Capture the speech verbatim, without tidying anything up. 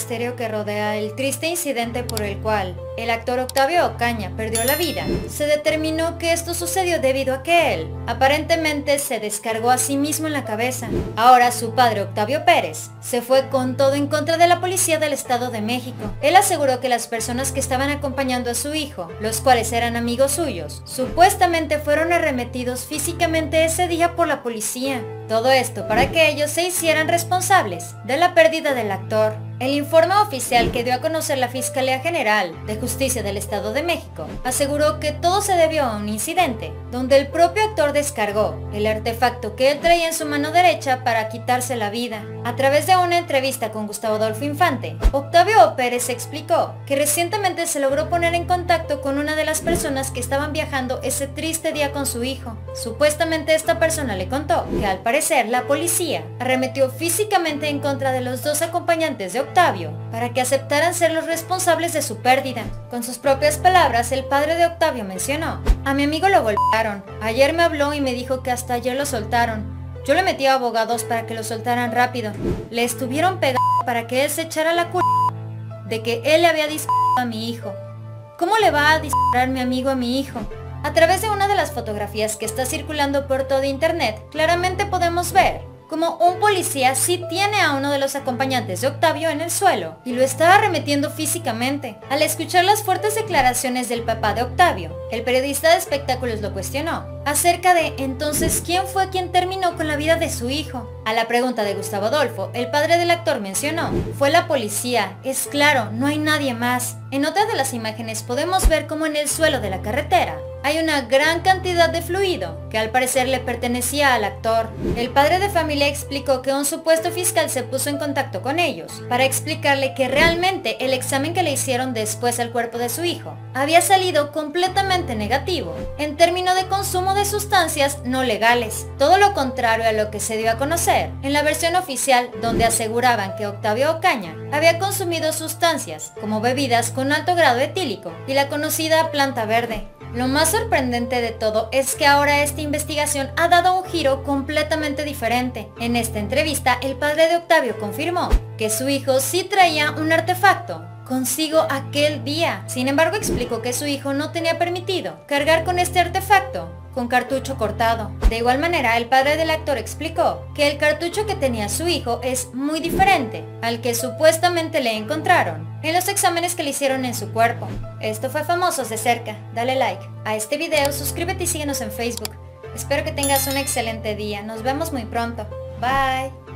misterio que rodea el triste incidente por el cual el actor Octavio Ocaña perdió la vida, se determinó que esto sucedió debido a que él, aparentemente, se descargó a sí mismo en la cabeza. Ahora su padre, Octavio Pérez, se fue con todo en contra de la policía del Estado de México. Él aseguró que las personas que estaban acompañando a su hijo, los cuales eran amigos suyos, supuestamente fueron arremetidos físicamente ese día por la policía. Todo esto para que ellos se hicieran responsables de la pérdida del actor. El informe oficial que dio a conocer la Fiscalía General de Justicia del Estado de México aseguró que todo se debió a un incidente donde el propio actor descargó el artefacto que él traía en su mano derecha para quitarse la vida. A través de una entrevista con Gustavo Adolfo Infante, Octavio Pérez explicó que recientemente se logró poner en contacto con una de las personas que estaban viajando ese triste día con su hijo. Supuestamente esta persona le contó que al parecer la policía arremetió físicamente en contra de los dos acompañantes de Octavio para que aceptaran ser los responsables de su pérdida. Con sus propias palabras, el padre de Octavio mencionó: a mi amigo lo golpearon, ayer me habló y me dijo que hasta ayer lo soltaron. Yo le metí a abogados para que lo soltaran rápido. Le estuvieron pegando para que él se echara la culpa de que él le había disparado a mi hijo. ¿Cómo le va a disparar mi amigo a mi hijo? A través de una de las fotografías que está circulando por todo internet, claramente podemos ver como un policía sí tiene a uno de los acompañantes de Octavio en el suelo y lo está arremetiendo físicamente. Al escuchar las fuertes declaraciones del papá de Octavio, el periodista de espectáculos lo cuestionó acerca de entonces quién fue quien terminó con la vida de su hijo. A la pregunta de Gustavo Adolfo, el padre del actor mencionó: fue la policía, es claro, no hay nadie más. En otra de las imágenes podemos ver cómo en el suelo de la carretera hay una gran cantidad de fluido que al parecer le pertenecía al actor. El padre de familia explicó que un supuesto fiscal se puso en contacto con ellos para explicarle que realmente el examen que le hicieron después al cuerpo de su hijo había salido completamente negativo en términos de consumo de sustancias no legales, todo lo contrario a lo que se dio a conocer en la versión oficial, donde aseguraban que Octavio Ocaña había consumido sustancias como bebidas con alto grado etílico y la conocida planta verde. Lo más sorprendente de todo es que ahora esta investigación ha dado un giro completamente diferente. En esta entrevista, el padre de Octavio confirmó que su hijo sí traía un artefacto consigo aquel día. Sin embargo, explicó que su hijo no tenía permitido cargar con este artefacto con cartucho cortado. De igual manera, el padre del actor explicó que el cartucho que tenía su hijo es muy diferente al que supuestamente le encontraron en los exámenes que le hicieron en su cuerpo. Esto fue Famosos de Cerca. Dale like a este video, suscríbete y síguenos en Facebook. Espero que tengas un excelente día. Nos vemos muy pronto. Bye.